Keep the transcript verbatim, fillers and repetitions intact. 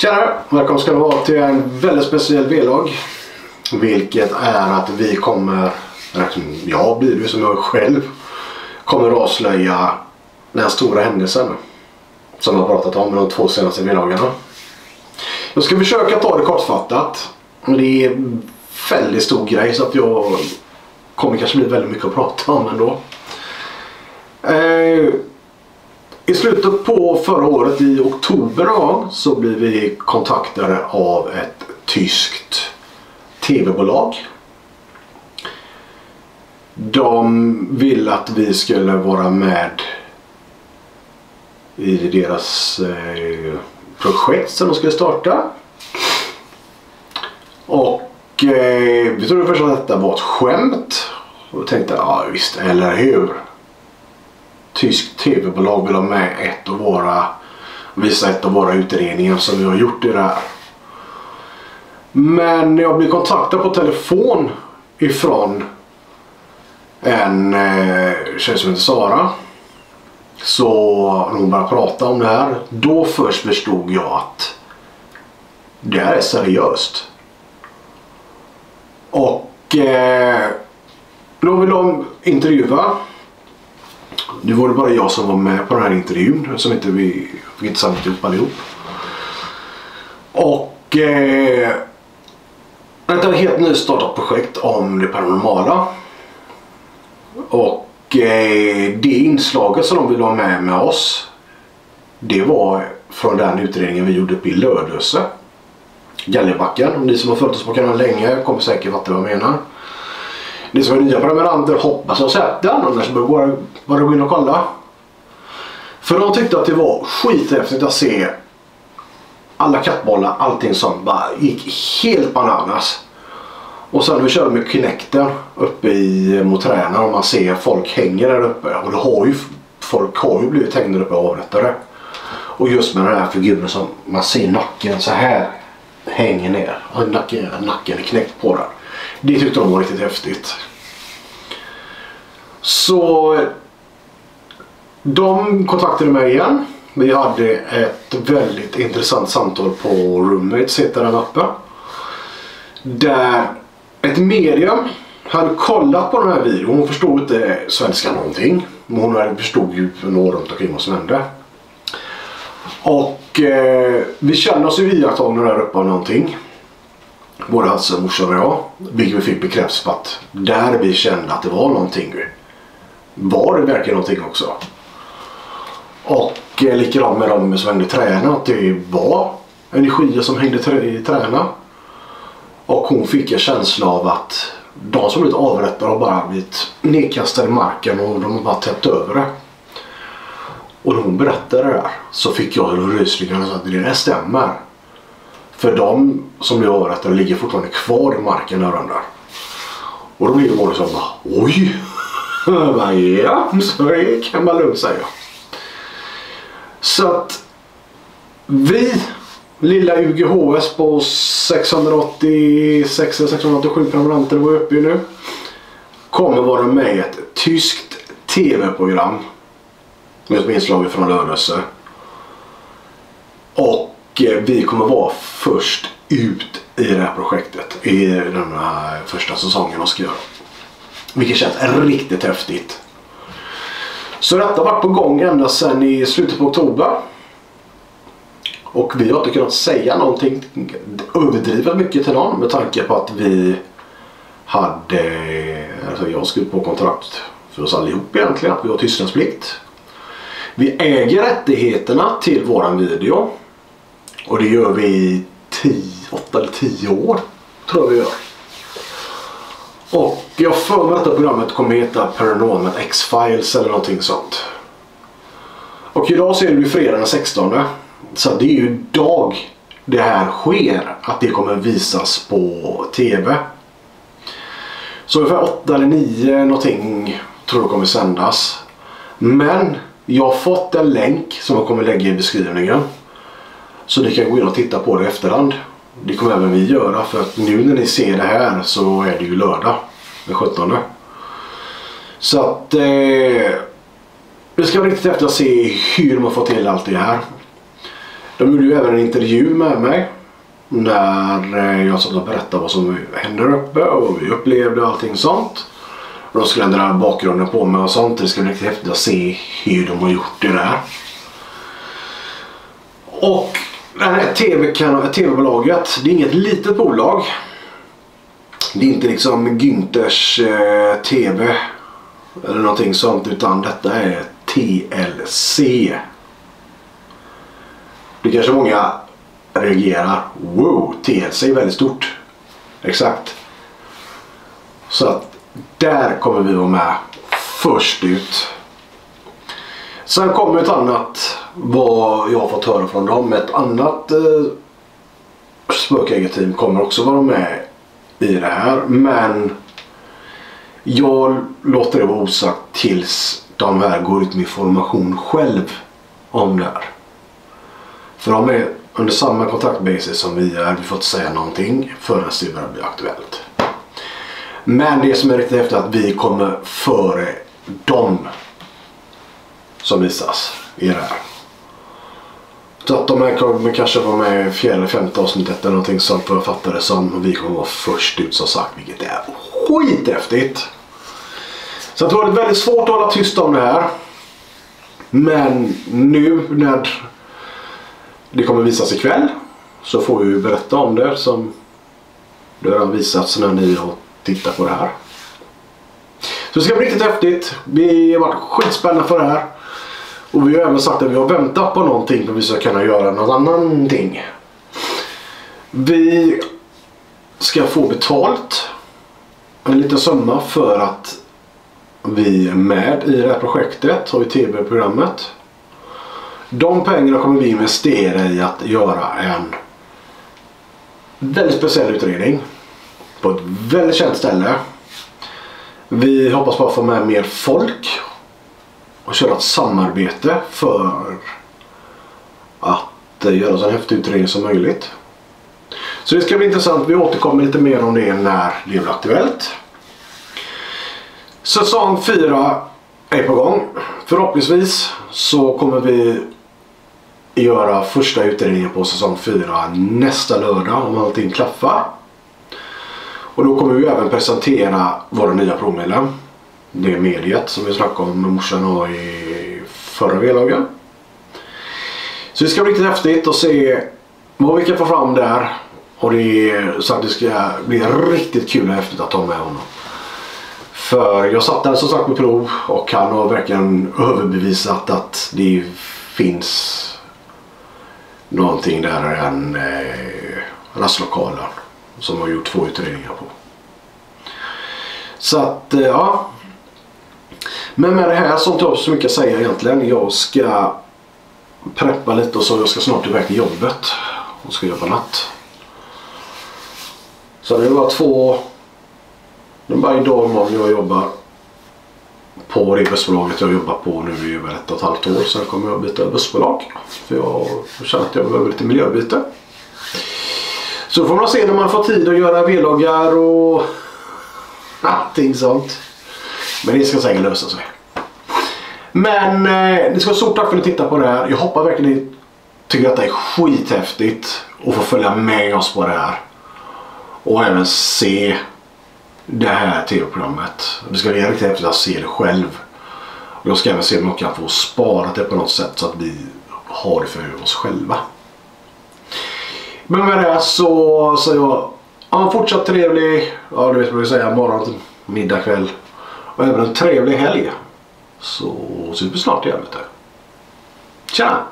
Tjena! Välkommen ska du vara till en väldigt speciell vlogg. Vilket är att vi kommer, jag blir det som jag själv, kommer avslöja den stora händelsen som jag har pratat om i de två senaste vloggarna. Jag ska försöka ta det kortfattat. Men det är en väldigt stor grej så att jag kommer kanske bli väldigt mycket att prata om ändå. Eh, I slutet på förra året i oktober då, så blev vi kontaktade av ett tyskt tv-bolag. De ville att vi skulle vara med i deras eh, projekt som de skulle starta. Och eh, vi trodde först att detta var ett skämt. Och tänkte, ja visst, eller hur? Tyskt tv-bolag vill ha med ett av våra, visa ett av våra utredningar som vi har gjort i det här. Men jag blev kontaktad på telefon ifrån en eh, tjej som heter Sara. Så när hon började prata om det här, då först förstod jag att det här är seriöst. Och eh, då vill de intervjua. Nu var det bara jag som var med på den här intervjun, som inte vi fick inte samlat ihop allihop. Och eh, det är ett helt nystartat projekt om det paranormala. Och eh, det inslaget som de ville ha med med oss, det var från den utredningen vi gjorde uppe i Lödöse, Galjebacken. Och ni som har följt oss på kanalen länge kommer säkert fatta vad jag menar. Ni som är nya prenumeranter hoppas jag har sett den, annars bör bara, bara gå in och kolla. För de tyckte att det var skithäftigt att se alla kattbollar, allting som bara gick helt bananas. Och sen vi körde med Kinecten uppe i mot träna och man ser folk hänger där uppe. Och det har ju, folk har ju blivit hängda uppe och avrättade. Och just med den här figuren som man ser nacken så här hänger ner. Och nacken, nacken är knäckt på den. Det tyckte de var riktigt häftigt. Så de kontaktade mig igen. Vi hade ett väldigt intressant samtal på Roommates, heter den uppe. Där ett medium hade kollat på den här videon. Hon förstod inte svenska någonting. Men hon förstod ju något runt omkring vad som hände. Och eh, vi kände oss ju iakttagna där uppe av någonting. Både hans morsan och jag. Vilket vi fick bekräftas på att där vi kände att det var någonting. Var det verkligen någonting också. Och eh, likadant med dem som hängde i träna. Att det var energier som hängde i träna. Och hon fick en känsla av att de som blivit avrättade har bara blivit nedkastade i marken och de har bara täppt över det. Och när hon berättade det där så fick jag en rysningar och sa att det där stämmer. För de som blev avrättade ligger fortfarande kvar i marken där under. Och då blev det bara så bara, oj! Ja, så det kan man lugnt säga. Så att vi, lilla U G H S på sexhundraåttiosex eller sexhundraåttiosju prenumeranter var uppe i nu, kommer vara med i ett tyskt tv-program med ett inslag från Lödöse. Och vi kommer vara först ut i det här projektet i den här första säsongen de ska göra. Vilket känns riktigt häftigt. Så detta har varit på gång ända sedan i slutet på oktober. Och vi har inte kunnat säga någonting överdrivet mycket till någon med tanke på att vi hade, alltså jag skrev på kontrakt för oss allihop egentligen, att vi har tystnadsplikt. Vi äger rättigheterna till våran video. Och det gör vi i åtta eller tio år, tror jag vi gör. Och jag för mig att detta programmet kommer heta Paranormal X-Files eller någonting sånt. Och idag så är det ju fredag den sextonde. Så det är ju idag det här sker, att det kommer visas på tv. Så ungefär åtta eller nio någonting tror jag kommer sändas. Men jag har fått en länk som jag kommer lägga i beskrivningen. Så ni kan gå in och titta på det i efterhand. Det kommer även vi göra, för att nu när ni ser det här så är det ju lördag den sjuttonde. Så att eh, det ska vara riktigt efter att se hur man får till allt det här. De gjorde ju även en intervju med mig när jag satt och berättade vad som händer uppe och vi upplevde allting sånt. Och de skulle ändra bakgrunden på mig och sånt. Det ska bli riktigt häftigt att se hur de har gjort det där. Och det här T V-bolaget, det är inget litet bolag. Det är inte liksom Günthers eh, T V eller någonting sånt, utan detta är T L C. Det kanske många reagerar. Wow, T L C är väldigt stort. Exakt. Så att där kommer vi vara med först ut. Sen kommer ett annat, vad jag har fått höra från dem. Ett annat eh, spökägarteam kommer också vara med i det här. Men jag låter det vara osagt tills de här går ut med information själv om det här. För de är under samma kontaktbasis som vi är. Vi får inte säga någonting förrän det börjar bli aktuellt. Men det som är riktigt efter att vi kommer före dem som visas i det här. Så att de här kommer kanske vara med i fjärde, femte avsnittet eller någonting sånt för att fatta det som. Vi kommer vara först ut som sagt, vilket är skithäftigt. Så jag tror det är väldigt svårt att hålla tyst om det här. Men nu när det kommer visas ikväll så får vi berätta om det som det har visats när ni har tittat på det här. Så det ska bli riktigt häftigt. Vi har varit skitspännande för det här. Och vi har även sagt att vi har väntat på någonting för att vi ska kunna göra något annat. Vi ska få betalt en liten summa för att vi är med i det här projektet, har vi T V-programmet. De pengarna kommer vi investera i att göra en väldigt speciell utredning på ett väldigt känt ställe. Vi hoppas bara få med mer folk och köra ett samarbete för att göra så en häftig utredning som möjligt. Så det ska bli intressant. Vi återkommer lite mer om det när det blir aktuellt. Säsong fyra är på gång. Förhoppningsvis så kommer vi göra första utredningen på säsong fyra nästa lördag om allting klaffar. Och då kommer vi även presentera våra nya provmedlem. Det är mediet som vi snackade om med morsan och i förra vloggen. Så det ska bli riktigt häftigt att se vad vi kan få fram där. Och det är så att det ska bli riktigt kul och häftigt att ta med honom. För jag satt där som sagt på prov och han har verkligen överbevisat att det finns någonting där, en eh, rastlokalen som har gjort två utredningar på. Så att eh, ja. Men med det här så inte jag så mycket att säga egentligen. Jag ska preppa lite och så jag ska snart iväg till jobbet och ska jobba natt. Så det var två, det var idag imorgon jag jobbar på det bussbolaget jag jobbar på nu i över ett och ett halvt år. Sen kommer jag byta bussbolag för jag känner att jag behöver lite miljöbyte. Så får man se när man får tid att göra vloggar och allting sånt. Men det ska säkert lösa sig. Men eh, det ska vara stort tack för att ni tittar på det här. Jag hoppas verkligen ni tycker att det är skithäftigt att få följa med oss på det här. Och även se det här tv-programmet. Det ska bli riktigt häftigt att se det själv. Och jag ska även se om jag kan få spara det på något sätt så att vi har det för oss själva. Men med det här så säger jag ja, fortsatt trevlig, ja du vet vad jag säger, morgon till middag kväll. Och även en trevlig helg. Så syns vi snart igen. Tja!